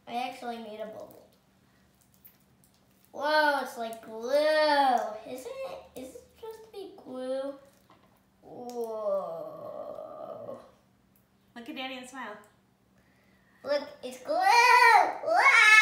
I actually made a bubble. Whoa, it's like glue, isn't it? Is it supposed to be glue? Whoa. Look at Daddy and smile. Look, it's glue! Wow!